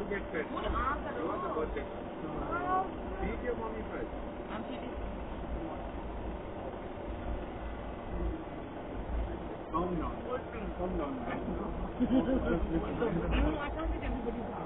get fed. You are the birthday. Feed your mommy first. I'm feeding. Calm down. Calm down. I can't take everybody's heart.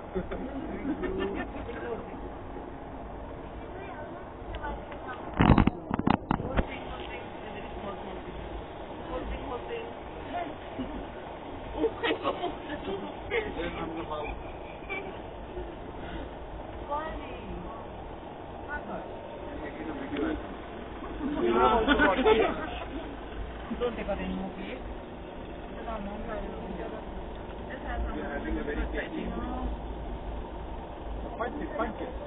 Don't take out any more cake. You're having a very tasty. Punch it, punch it.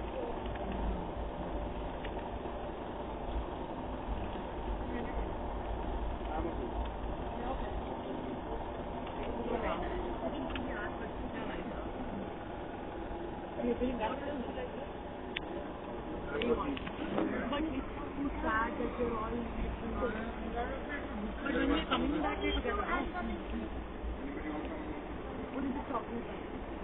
But when we're coming back here together, what is it talking about?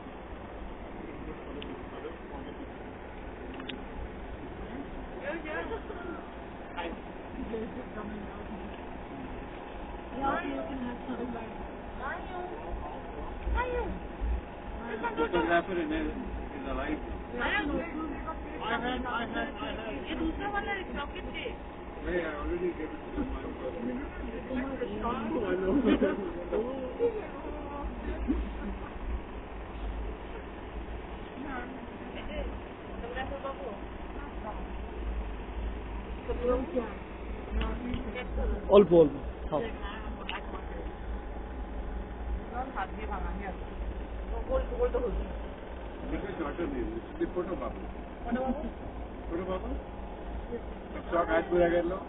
Photographer is alive. I already gave it to my all ball. How? Photo Babu. Photo Babu? Stock आज पूरा कर लो.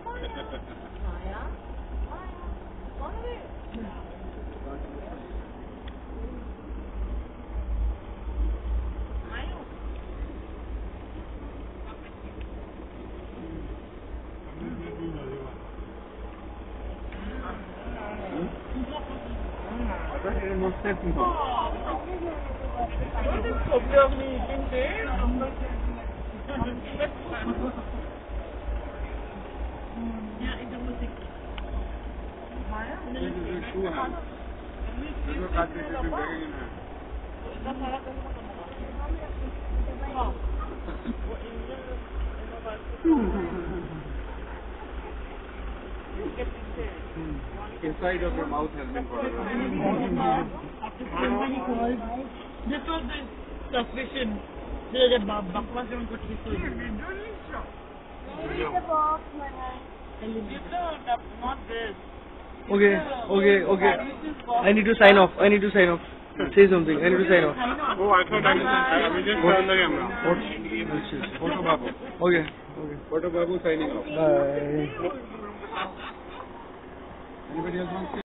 Inside of your mouth has been photographed. After somebody called, this was the suspicion. There's a bakwas on put his food. Not this. Okay. I need to sign off. Say something. I need to sign off. Oh, I thought I will just turn the camera. Photo Babu. Okay. Photo Babu signing off. Bye. Anybody else wants to?